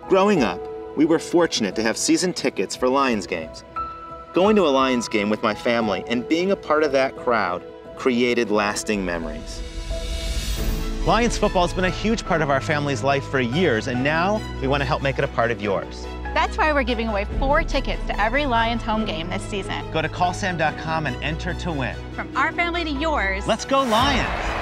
Growing up, we were fortunate to have season tickets for Lions games. Going to a Lions game with my family and being a part of that crowd created lasting memories. Lions football has been a huge part of our family's life for years, and now we want to help make it a part of yours. That's why we're giving away 4 tickets to every Lions home game this season. Go to callsam.com and enter to win. From our family to yours, Let's go Lions!